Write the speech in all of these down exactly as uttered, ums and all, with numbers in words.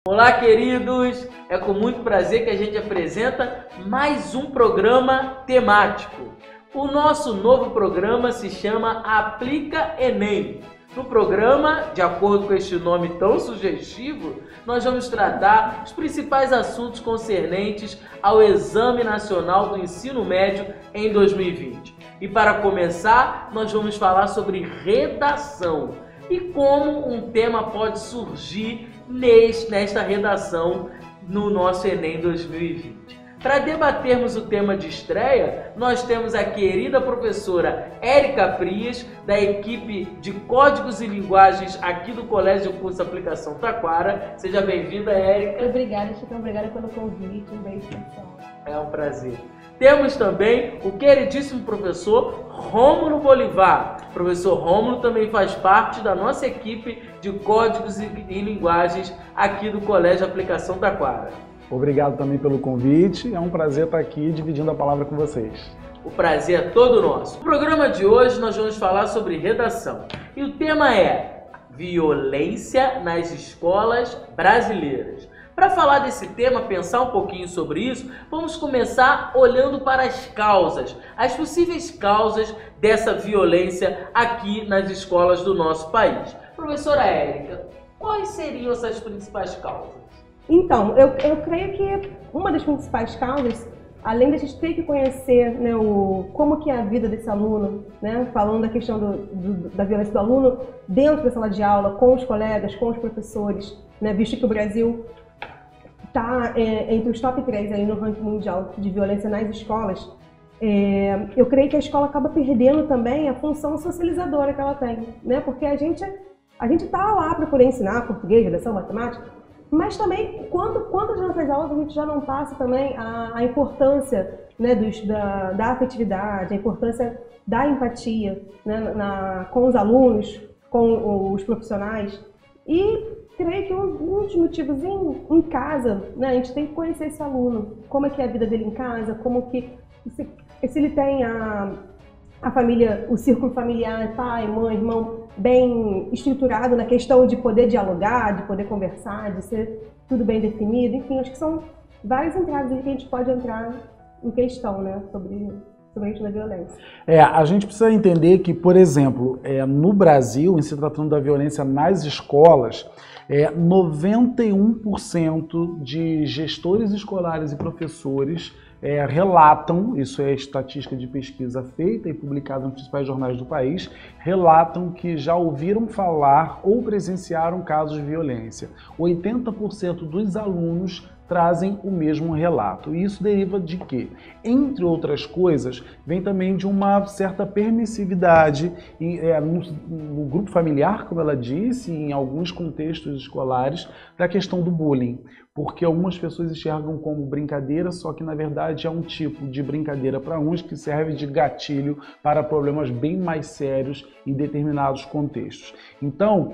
Olá, queridos! É com muito prazer que a gente apresenta mais um programa temático. O nosso novo programa se chama Aplica Enem. No programa, de acordo com este nome tão sugestivo, nós vamos tratar os principais assuntos concernentes ao Exame Nacional do Ensino Médio em dois mil e vinte. E para começar, nós vamos falar sobre redação e como um tema pode surgir nesta redação no nosso Enem dois mil e vinte. Para debatermos o tema de estreia, nós temos a querida professora Érica Frias, da equipe de Códigos e Linguagens aqui do Colégio Curso Aplicação Taquara. Seja bem-vinda, Érica. Obrigada, Chico. Obrigada pelo convite. Um beijo, pessoal. É um prazer. Temos também o queridíssimo professor Rômulo Bolivar. O professor Rômulo também faz parte da nossa equipe de Códigos e Linguagens aqui do Colégio Aplicação Taquara. Obrigado também pelo convite, é um prazer estar aqui dividindo a palavra com vocês. O prazer é todo nosso. No programa de hoje nós vamos falar sobre redação e o tema é violência nas escolas brasileiras. Para falar desse tema, pensar um pouquinho sobre isso, vamos começar olhando para as causas, as possíveis causas dessa violência aqui nas escolas do nosso país. Professora Érica, quais seriam essas principais causas? Então, eu, eu creio que uma das principais causas, além de a gente ter que conhecer, né, o, como que é a vida desse aluno, né, falando da questão do, do, da violência do aluno dentro da sala de aula, com os colegas, com os professores, né, visto que o Brasil está é, entre os top três aí no ranking mundial de violência nas escolas, é, eu creio que a escola acaba perdendo também a função socializadora que ela tem, né, porque a gente a gente está lá para poder ensinar português, redação, matemática, mas também, quando, quando as nossas aulas, a gente já não passa também a, a importância, né, dos, da, da afetividade, a importância da empatia, né, na, com os alunos, com os profissionais. E creio que um, um dos motivos em, em casa, né, a gente tem que conhecer esse aluno, como é que é a vida dele em casa, como que, se, se ele tem a, a família, o círculo familiar, pai, mãe, irmão, bem estruturado na questão de poder dialogar, de poder conversar, de ser tudo bem definido. Enfim, acho que são várias entradas que a gente pode entrar em questão, né, sobre, sobre a questão da violência. É, a gente precisa entender que, por exemplo, é, no Brasil, em se tratando da violência nas escolas, é, noventa e um por cento de gestores escolares e professores É, relatam, isso é estatística de pesquisa feita e publicada nos principais jornais do país, relatam que já ouviram falar ou presenciaram casos de violência. oitenta por cento dos alunos trazem o mesmo relato. E isso deriva de quê? Entre outras coisas, vem também de uma certa permissividade em, é, no, no grupo familiar, como ela disse, em alguns contextos escolares, da questão do bullying. Porque algumas pessoas enxergam como brincadeira, só que na verdade é um tipo de brincadeira para uns que serve de gatilho para problemas bem mais sérios em determinados contextos. Então,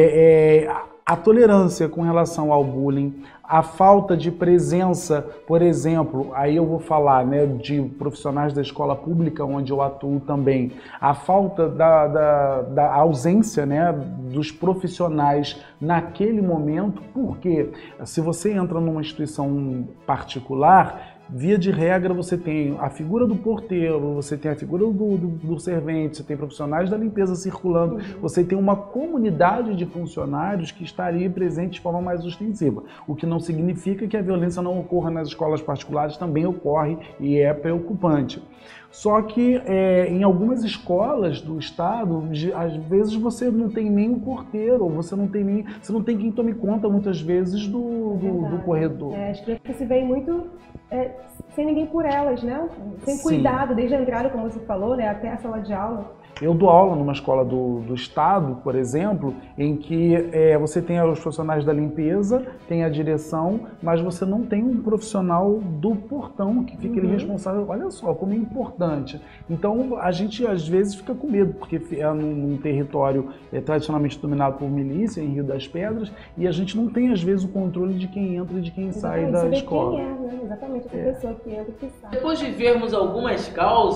é, é, a tolerância com relação ao bullying, a falta de presença, por exemplo, aí eu vou falar, né, de profissionais da escola pública, onde eu atuo também, a falta da, da, da ausência, né, dos profissionais naquele momento, porque se você entra numa instituição particular, via de regra, você tem a figura do porteiro, você tem a figura do, do, do servente, você tem profissionais da limpeza circulando, uhum. Você tem uma comunidade de funcionários que estaria presente de forma mais ostensiva, o que não significa que a violência não ocorra nas escolas particulares, também ocorre e é preocupante. Só que é, em algumas escolas do estado, às vezes você não tem nem um porteiro, você não tem nem, você não tem quem tome conta muitas vezes do, do, do corredor. É, as crianças se veem muito é, sem ninguém por elas, né? Sem Sim. cuidado, desde a entrada, como você falou, né, até a sala de aula. Eu dou aula numa escola do, do estado, por exemplo, em que é, você tem os profissionais da limpeza, tem a direção, mas você não tem um profissional do portão que fica uhum. ali responsável. Olha só como é importante. Então a gente às vezes fica com medo, porque é num, num território é, tradicionalmente dominado por milícia, em Rio das Pedras, e a gente não tem às vezes o controle de quem entra e de quem sai da escola. Quem é, né? Exatamente, essa é. pessoa que entra e que sai. Depois de vermos algumas causas,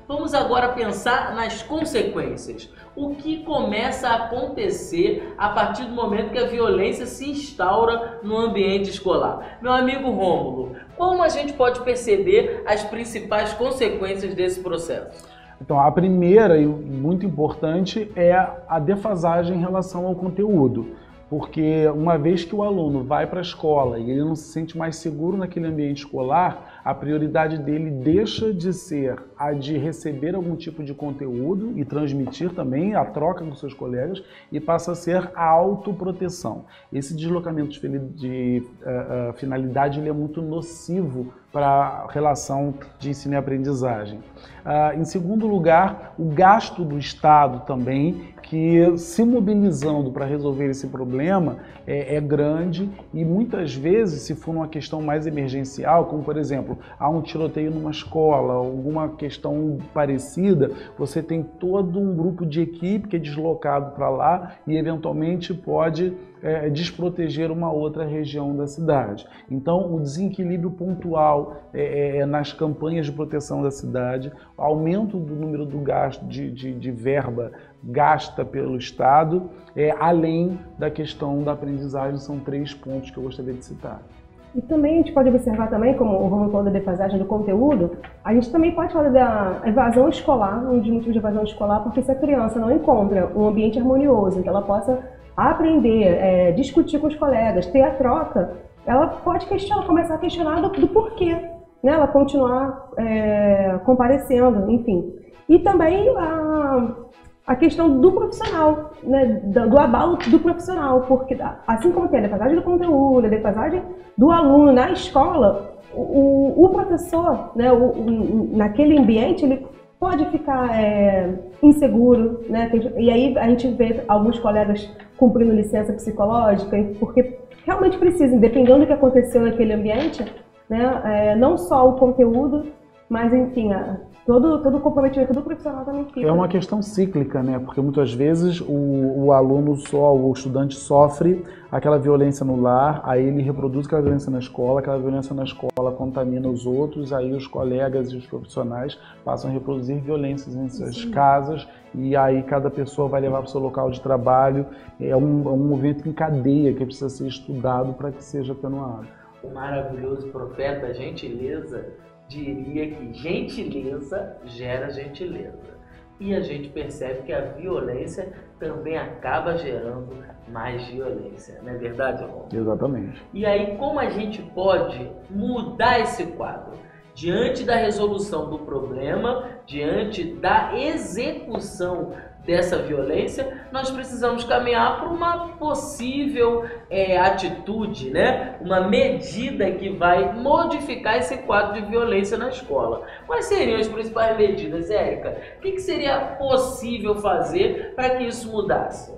Vamos agora pensar nas consequências. O que começa a acontecer a partir do momento que a violência se instaura no ambiente escolar? Meu amigo Rômulo, como a gente pode perceber as principais consequências desse processo? Então, a primeira e muito importante é a defasagem em relação ao conteúdo. Porque uma vez que o aluno vai para a escola e ele não se sente mais seguro naquele ambiente escolar, a prioridade dele deixa de ser a de receber algum tipo de conteúdo e transmitir também a troca com seus colegas e passa a ser a autoproteção. Esse deslocamento de, de uh, uh, finalidade ele é muito nocivo para a relação de ensino e aprendizagem. Uh, em segundo lugar, o gasto do Estado também, que se mobilizando para resolver esse problema é, é grande e muitas vezes, se for uma questão mais emergencial, como por exemplo, há um tiroteio numa escola, alguma questão parecida, você tem todo um grupo de equipe que é deslocado para lá e eventualmente pode é, desproteger uma outra região da cidade. Então, o desequilíbrio pontual é, é, nas campanhas de proteção da cidade, o aumento do número do gasto de, de, de verba gasta pelo Estado, é, além da questão da aprendizagem, são três pontos que eu gostaria de citar. E também a gente pode observar também, como o Romulo falou da defasagem do conteúdo, a gente também pode falar da evasão escolar, um dos motivos de evasão escolar, porque se a criança não encontra um ambiente harmonioso, em que ela possa aprender, é, discutir com os colegas, ter a troca, ela pode questionar, começar a questionar do, do porquê, né? Ela continuar é, comparecendo, enfim. E também a, a questão do profissional, né? do, do abalo do profissional, porque assim como tem a defasagem do conteúdo, a defasagem do aluno na escola, o, o professor, né? o, o, naquele ambiente, ele pode ficar é, inseguro, né? E aí a gente vê alguns colegas cumprindo licença psicológica, porque realmente precisa, dependendo do que aconteceu naquele ambiente, né? É, não só o conteúdo, mas enfim, a, todo, todo o comprometimento do profissional também fica. É uma questão cíclica, né? Porque muitas vezes o, o aluno, só, o estudante sofre aquela violência no lar, aí ele reproduz aquela violência na escola, aquela violência na escola contamina os outros, aí os colegas e os profissionais passam a reproduzir violências em suas Sim. casas, e aí cada pessoa vai levar para o seu local de trabalho. É um, é um movimento em cadeia que precisa ser estudado para que seja atenuado. O maravilhoso profeta Gentileza diria que gentileza gera gentileza. E a gente percebe que a violência também acaba gerando mais violência, não é verdade, Romulo? Exatamente. E aí, como a gente pode mudar esse quadro? Diante da resolução do problema, diante da execução dessa violência, nós precisamos caminhar para uma possível é, atitude, né? Uma medida que vai modificar esse quadro de violência na escola. Quais seriam as principais medidas, Érica? O que, que seria possível fazer para que isso mudasse?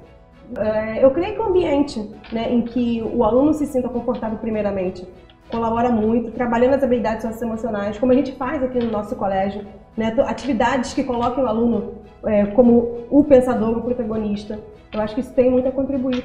É, eu creio que o ambiente, né, em que o aluno se sinta confortável primeiramente, colabora muito, trabalhando as habilidades socioemocionais, como a gente faz aqui no nosso colégio, né? Atividades que coloquem o aluno é, como o pensador, o protagonista. Eu acho que isso tem muito a contribuir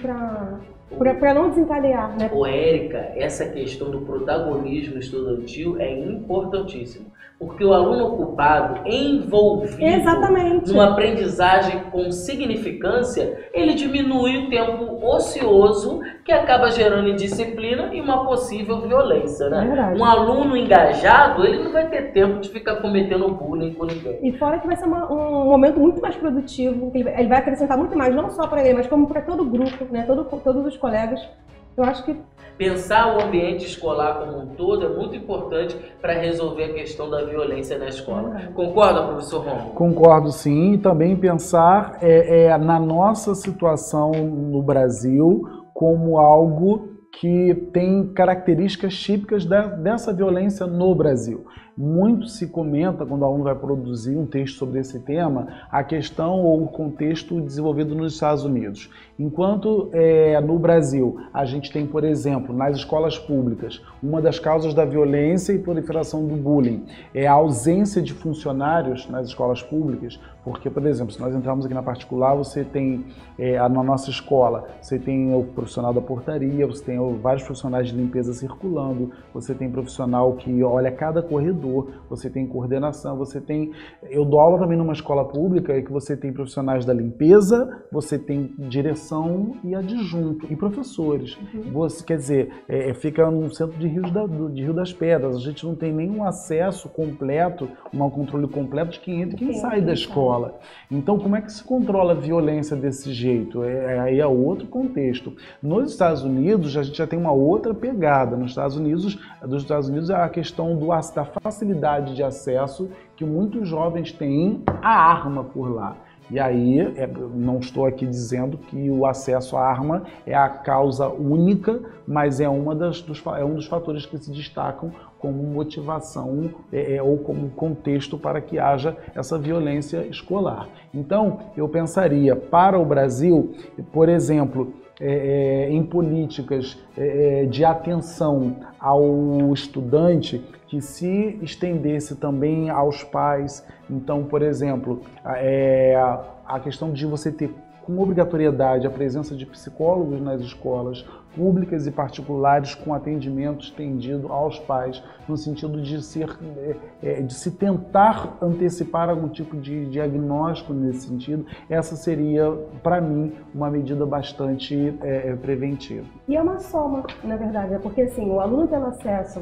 para não desencadear, né? Ô, Érica, essa questão do protagonismo estudantil é importantíssimo, porque o aluno ocupado, envolvido Exatamente. numa aprendizagem com significância, ele diminui o tempo ocioso que acaba gerando indisciplina e uma possível violência, né? É um aluno engajado, ele não vai ter tempo de ficar cometendo bullying com ninguém. E fora que vai ser uma, um momento muito mais produtivo, ele vai, ele vai acrescentar muito mais, não só para ele, mas como para todo o grupo, né? Todo, todos os colegas. Eu acho que pensar o ambiente escolar como um todo é muito importante para resolver a questão da violência na escola. É. Concorda, professor Romulo? Concordo, sim. E também pensar é, é, na nossa situação no Brasil como algo que tem características típicas da, dessa violência no Brasil. Muito se comenta, quando o aluno vai produzir um texto sobre esse tema, a questão ou o contexto desenvolvido nos Estados Unidos. Enquanto é, no Brasil a gente tem, por exemplo, nas escolas públicas, uma das causas da violência e proliferação do bullying é a ausência de funcionários nas escolas públicas, porque, por exemplo, se nós entrarmos aqui na particular, você tem, é, na nossa escola, você tem o profissional da portaria, você tem vários profissionais de limpeza circulando, você tem profissional que olha cada corredor, você tem coordenação, você tem... Eu dou aula também numa escola pública que você tem profissionais da limpeza, você tem direção e adjunto, e professores. Uhum. Você, quer dizer, é, fica no centro de, Rios da, de Rio das Pedras, a gente não tem nenhum acesso completo, um controle completo de quem entra e quem Sim, sai da escola. Então, como é que se controla a violência desse jeito? É, aí é outro contexto. Nos Estados Unidos, a gente já tem uma outra pegada. Nos Estados Unidos, dos Estados Unidos é a questão do, da facilidade de acesso que muitos jovens têm à arma por lá. E aí, é, não estou aqui dizendo que o acesso à arma é a causa única, mas é, uma das, dos, é um dos fatores que se destacam como motivação é, ou como contexto para que haja essa violência escolar. Então, eu pensaria, para o Brasil, por exemplo, é, é, em políticas é, de atenção ao estudante, que se estendesse também aos pais. Então, por exemplo, é, a questão de você ter com obrigatoriedade a presença de psicólogos nas escolas públicas e particulares com atendimento estendido aos pais, no sentido de, ser, é, de se tentar antecipar algum tipo de diagnóstico nesse sentido. Essa seria, para mim, uma medida bastante é, preventiva. E é uma soma, na verdade, porque assim, o aluno tendo acesso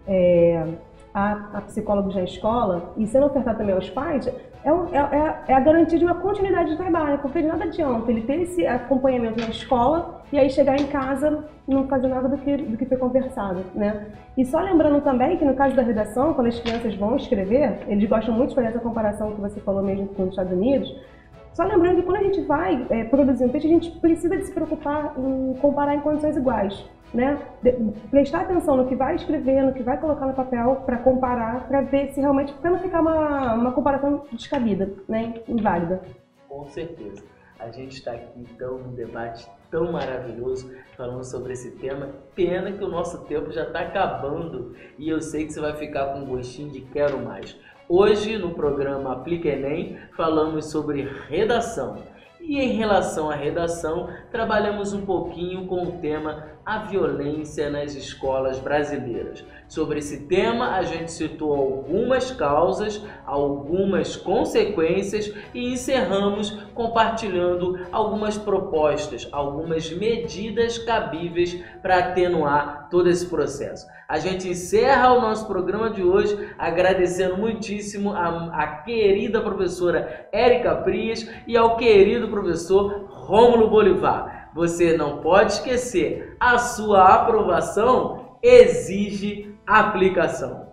é, a, a psicólogos na escola e sendo ofertado também aos pais, é, é, é a garantia de uma continuidade de trabalho, porque de nada adianta ele ter esse acompanhamento na escola e aí chegar em casa e não fazer nada do que, do que foi conversado, né? E só lembrando também que no caso da redação, quando as crianças vão escrever, eles gostam muito de fazer essa comparação que você falou mesmo com os Estados Unidos. Só lembrando que quando a gente vai é, produzir um texto, a gente precisa de se preocupar em comparar em condições iguais, né? De, prestar atenção no que vai escrever, no que vai colocar no papel para comparar, para ver se realmente, para não ficar uma, uma comparação descabida, né? Inválida. Com certeza. A gente está aqui então num debate tão maravilhoso falando sobre esse tema. Pena que o nosso tempo já está acabando e eu sei que você vai ficar com um gostinho de quero mais. Hoje, no programa Aplica Enem, falamos sobre redação. E em relação à redação, trabalhamos um pouquinho com o tema a violência nas escolas brasileiras. Sobre esse tema, a gente citou algumas causas, algumas consequências e encerramos compartilhando algumas propostas, algumas medidas cabíveis para atenuar todo esse processo. A gente encerra o nosso programa de hoje agradecendo muitíssimo a, a querida professora Érica Frias e ao querido professor Rômulo Bolivar. Você não pode esquecer, a sua aprovação exige aplicação.